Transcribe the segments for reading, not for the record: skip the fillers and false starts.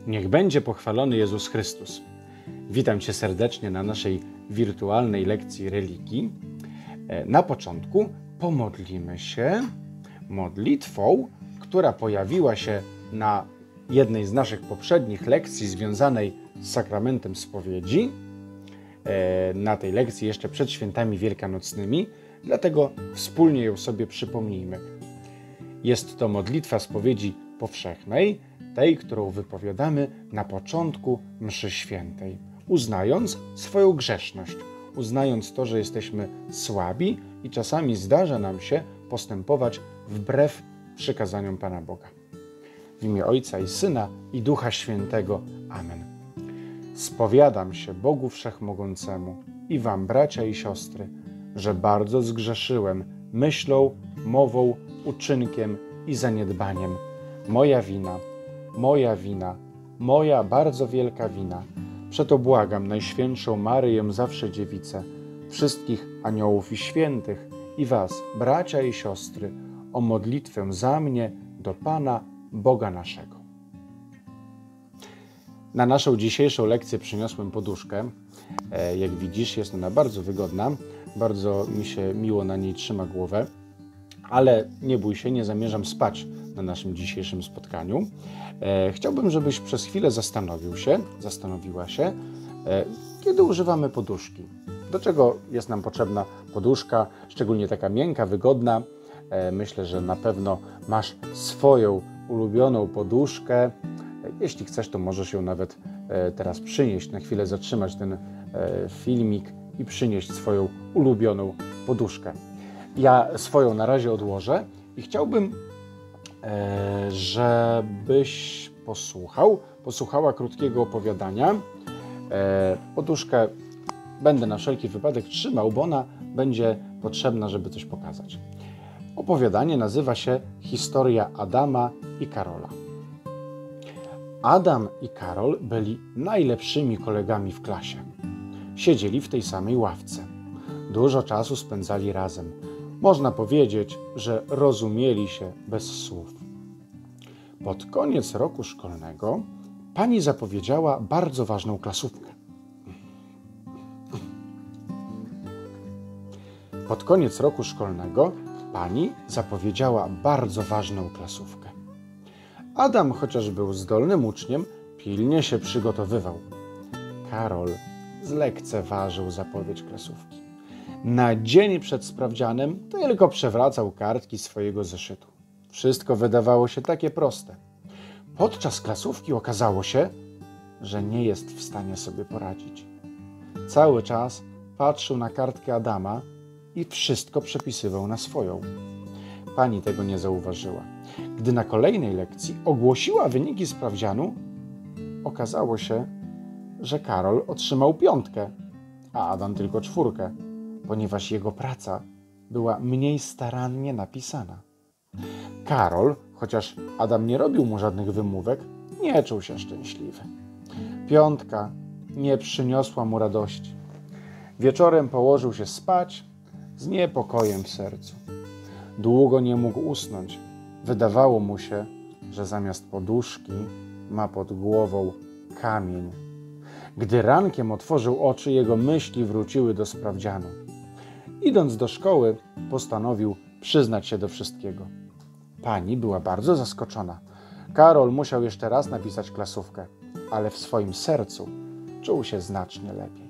Niech będzie pochwalony Jezus Chrystus. Witam Cię serdecznie na naszej wirtualnej lekcji religii. Na początku pomodlimy się modlitwą, która pojawiła się na jednej z naszych poprzednich lekcji związanej z sakramentem spowiedzi. Na tej lekcji jeszcze przed świętami wielkanocnymi, dlatego wspólnie ją sobie przypomnijmy. Jest to modlitwa spowiedzi powszechnej, tej, którą wypowiadamy na początku mszy świętej, uznając swoją grzeszność, uznając to, że jesteśmy słabi i czasami zdarza nam się postępować wbrew przykazaniom Pana Boga. W imię Ojca i Syna i Ducha Świętego. Amen. Spowiadam się Bogu Wszechmogącemu i wam, bracia i siostry, że bardzo zgrzeszyłem myślą, mową, uczynkiem i zaniedbaniem. Moja wina, moja bardzo wielka wina. Przeto błagam Najświętszą Maryję Zawsze Dziewicę, wszystkich aniołów i świętych i was, bracia i siostry, o modlitwę za mnie do Pana Boga naszego. Na naszą dzisiejszą lekcję przyniosłem poduszkę. Jak widzisz, jest ona bardzo wygodna, bardzo mi się miło na niej trzyma głowę, ale nie bój się, nie zamierzam spać na naszym dzisiejszym spotkaniu. Chciałbym, żebyś przez chwilę zastanowiła się, kiedy używamy poduszki. Do czego jest nam potrzebna poduszka, szczególnie taka miękka, wygodna. Myślę, że na pewno masz swoją ulubioną poduszkę. Jeśli chcesz, to możesz ją nawet teraz przynieść, na chwilę zatrzymać ten filmik i przynieść swoją ulubioną poduszkę. Ja swoją na razie odłożę i chciałbym, żebyś posłuchała krótkiego opowiadania. Poduszkę będę na wszelki wypadek trzymał, bo ona będzie potrzebna, żeby coś pokazać. Opowiadanie nazywa się Historia Adama i Karola. Adam i Karol byli najlepszymi kolegami w klasie. Siedzieli w tej samej ławce. Dużo czasu spędzali razem. Można powiedzieć, że rozumieli się bez słów. Pod koniec roku szkolnego pani zapowiedziała bardzo ważną klasówkę. Adam, chociaż był zdolnym uczniem, pilnie się przygotowywał. Karol zlekceważył zapowiedź klasówki. Na dzień przed sprawdzianem tylko przewracał kartki swojego zeszytu. Wszystko wydawało się takie proste. Podczas klasówki okazało się, że nie jest w stanie sobie poradzić. Cały czas patrzył na kartkę Adama i wszystko przepisywał na swoją. Pani tego nie zauważyła. Gdy na kolejnej lekcji ogłosiła wyniki sprawdzianu, okazało się, że Karol otrzymał 5, a Adam tylko 4, ponieważ jego praca była mniej starannie napisana. Karol, chociaż Adam nie robił mu żadnych wymówek, nie czuł się szczęśliwy. 5 nie przyniosła mu radości. Wieczorem położył się spać z niepokojem w sercu. Długo nie mógł usnąć. Wydawało mu się, że zamiast poduszki ma pod głową kamień. Gdy rankiem otworzył oczy, jego myśli wróciły do sprawdzianu. Idąc do szkoły, postanowił przyznać się do wszystkiego. Pani była bardzo zaskoczona. Karol musiał jeszcze raz napisać klasówkę, ale w swoim sercu czuł się znacznie lepiej.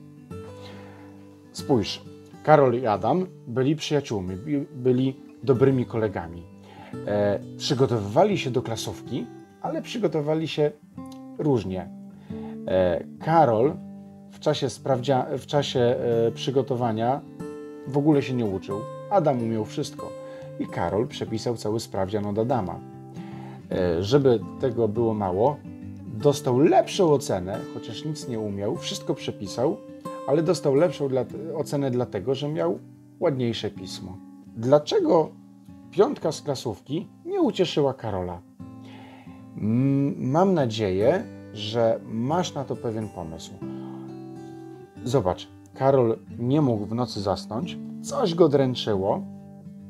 Spójrz, Karol i Adam byli przyjaciółmi, byli dobrymi kolegami. Przygotowywali się do klasówki, ale przygotowali się różnie. Karol w czasie przygotowania w ogóle się nie uczył. Adam umiał wszystko i Karol przepisał cały sprawdzian od Adama. Żeby tego było mało, dostał lepszą ocenę, chociaż nic nie umiał, wszystko przepisał, ale dostał lepszą ocenę dlatego, że miał ładniejsze pismo. Dlaczego 5 z klasówki nie ucieszyła Karola? Mam nadzieję, że masz na to pewien pomysł. Zobacz, Karol nie mógł w nocy zasnąć, coś go dręczyło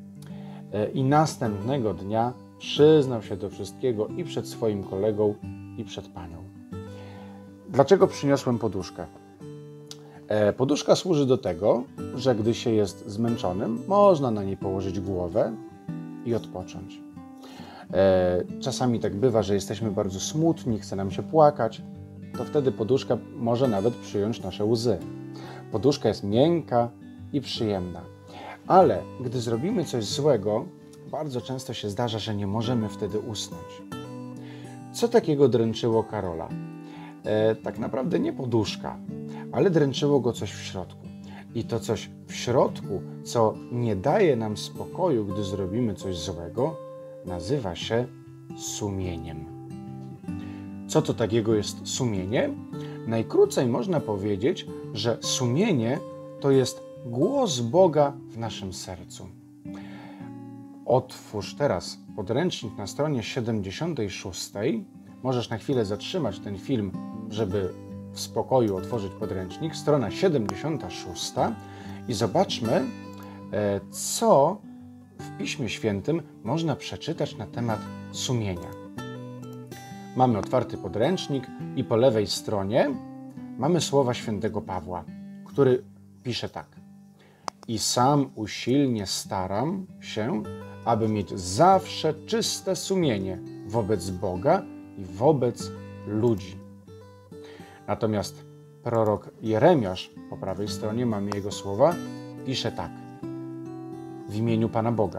i następnego dnia przyznał się do wszystkiego i przed swoim kolegą, i przed Panią. Dlaczego przyniosłem poduszkę? Poduszka służy do tego, że gdy się jest zmęczonym, można na niej położyć głowę i odpocząć. Czasami tak bywa, że jesteśmy bardzo smutni, chce nam się płakać, to wtedy poduszka może nawet przyjąć nasze łzy. Poduszka jest miękka i przyjemna. Ale gdy zrobimy coś złego, bardzo często się zdarza, że nie możemy wtedy usnąć. Co takiego dręczyło Karola? Tak naprawdę nie poduszka, ale dręczyło go coś w środku. I to coś w środku, co nie daje nam spokoju, gdy zrobimy coś złego, nazywa się sumieniem. Co to takiego jest sumienie? Najkrócej można powiedzieć, że sumienie to jest głos Boga w naszym sercu. Otwórz teraz podręcznik na stronie 76. Możesz na chwilę zatrzymać ten film, żeby w spokoju otworzyć podręcznik. Strona 76 i zobaczmy, co w Piśmie Świętym można przeczytać na temat sumienia. Mamy otwarty podręcznik i po lewej stronie mamy słowa świętego Pawła, który pisze tak. I sam usilnie staram się, aby mieć zawsze czyste sumienie wobec Boga i wobec ludzi. Natomiast prorok Jeremiasz, po prawej stronie mamy jego słowa, pisze tak. W imieniu Pana Boga.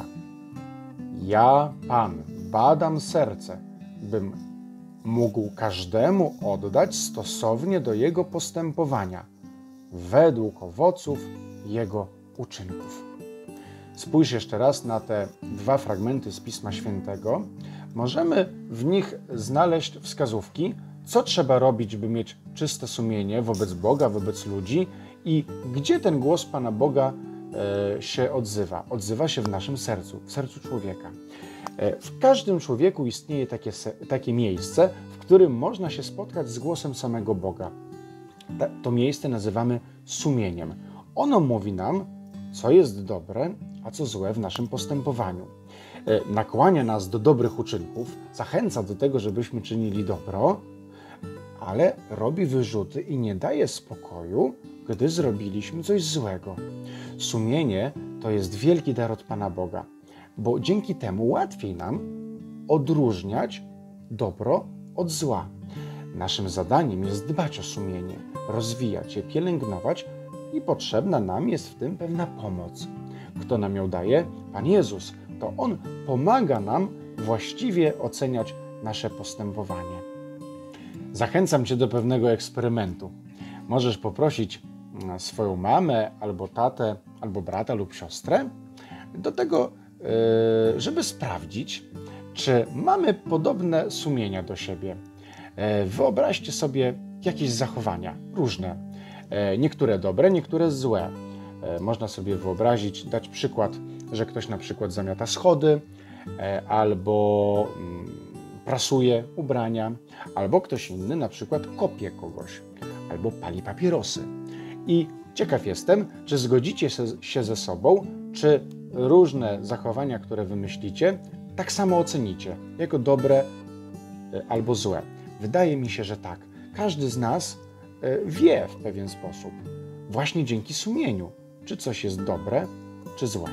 Ja, Pan, badam serce, bym mógł każdemu oddać stosownie do jego postępowania, według owoców jego uczynków. Spójrz jeszcze raz na te dwa fragmenty z Pisma Świętego. Możemy w nich znaleźć wskazówki, co trzeba robić, by mieć czyste sumienie wobec Boga, wobec ludzi i gdzie ten głos Pana Boga się odzywa. Odzywa się w naszym sercu, w sercu człowieka. W każdym człowieku istnieje takie miejsce, w którym można się spotkać z głosem samego Boga. To miejsce nazywamy sumieniem. Ono mówi nam, co jest dobre, a co złe w naszym postępowaniu. Nakłania nas do dobrych uczynków, zachęca do tego, żebyśmy czynili dobro, ale robi wyrzuty i nie daje spokoju, gdy zrobiliśmy coś złego. Sumienie to jest wielki dar od Pana Boga, bo dzięki temu łatwiej nam odróżniać dobro od zła. Naszym zadaniem jest dbać o sumienie, rozwijać je, pielęgnować i potrzebna nam jest w tym pewna pomoc. Kto nam ją daje? Pan Jezus. To On pomaga nam właściwie oceniać nasze postępowanie. Zachęcam Cię do pewnego eksperymentu. Możesz poprosić swoją mamę, albo tatę, albo brata lub siostrę do tego, żeby sprawdzić, czy mamy podobne sumienia do siebie. Wyobraźcie sobie jakieś zachowania, różne. Niektóre dobre, niektóre złe. Można sobie wyobrazić, dać przykład, że ktoś na przykład zamiata schody, albo prasuje ubrania, albo ktoś inny na przykład kopie kogoś, albo pali papierosy. I ciekaw jestem, czy zgodzicie się ze sobą, czy różne zachowania, które wymyślicie, tak samo ocenicie, jako dobre albo złe. Wydaje mi się, że tak. Każdy z nas wie w pewien sposób, właśnie dzięki sumieniu, czy coś jest dobre, czy złe.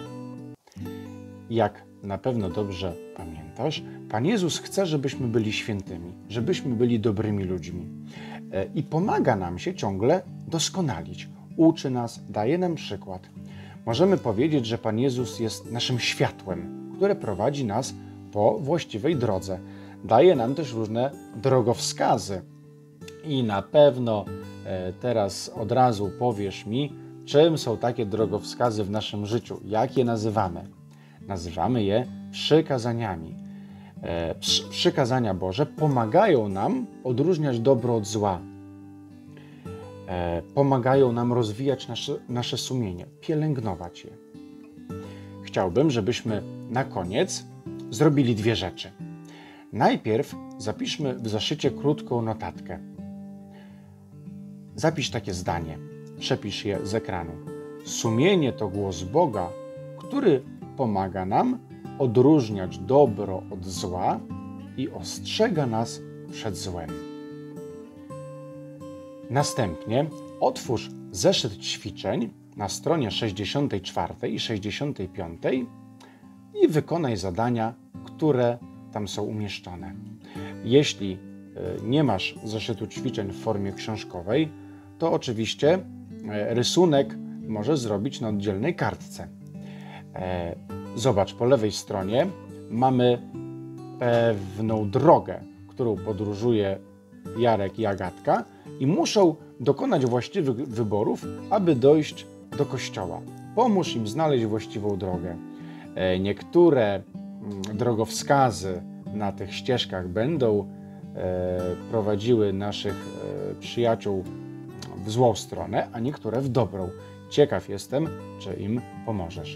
Jak na pewno dobrze pamiętasz, Pan Jezus chce, żebyśmy byli świętymi, żebyśmy byli dobrymi ludźmi. I pomaga nam się ciągle doskonalić. Uczy nas, daje nam przykład. Możemy powiedzieć, że Pan Jezus jest naszym światłem, które prowadzi nas po właściwej drodze. Daje nam też różne drogowskazy. I na pewno teraz od razu powiesz mi, czym są takie drogowskazy w naszym życiu, jak je nazywamy. Nazywamy je przykazaniami. Przykazania Boże pomagają nam odróżniać dobro od zła. Pomagają nam rozwijać nasze sumienie, pielęgnować je. Chciałbym, żebyśmy na koniec zrobili dwie rzeczy. Najpierw zapiszmy w zeszycie krótką notatkę. Zapisz takie zdanie, przepisz je z ekranu. Sumienie to głos Boga, który pomaga nam odróżniać dobro od zła i ostrzega nas przed złem. Następnie otwórz zeszyt ćwiczeń na stronie 64 i 65 i wykonaj zadania, które tam są umieszczone. Jeśli nie masz zeszytu ćwiczeń w formie książkowej, to oczywiście rysunek możesz zrobić na oddzielnej kartce. Zobacz, po lewej stronie mamy pewną drogę, którą podróżuje Jarek i Agatka i muszą dokonać właściwych wyborów, aby dojść do kościoła. Pomóż im znaleźć właściwą drogę. Niektóre drogowskazy na tych ścieżkach będą prowadziły naszych przyjaciół w złą stronę, a niektóre w dobrą. Ciekaw jestem, czy im pomożesz.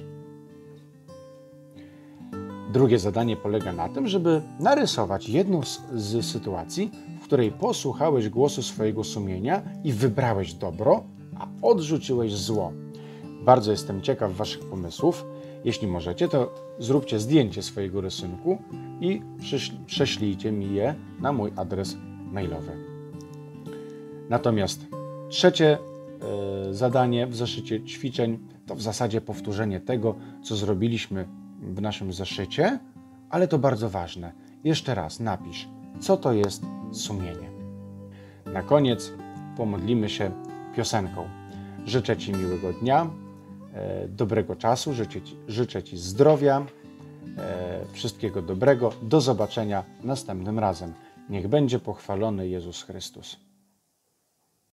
Drugie zadanie polega na tym, żeby narysować jedną z sytuacji, w której posłuchałeś głosu swojego sumienia i wybrałeś dobro, a odrzuciłeś zło. Bardzo jestem ciekaw waszych pomysłów. Jeśli możecie, to zróbcie zdjęcie swojego rysunku i prześlijcie mi je na mój adres mailowy. Natomiast trzecie zadanie w zeszycie ćwiczeń to w zasadzie powtórzenie tego, co zrobiliśmy w naszym zeszycie, ale to bardzo ważne. Jeszcze raz napisz, co to jest sumienie. Na koniec pomodlimy się piosenką. Życzę Ci miłego dnia, dobrego czasu, życzę Ci zdrowia, wszystkiego dobrego. Do zobaczenia następnym razem. Niech będzie pochwalony Jezus Chrystus.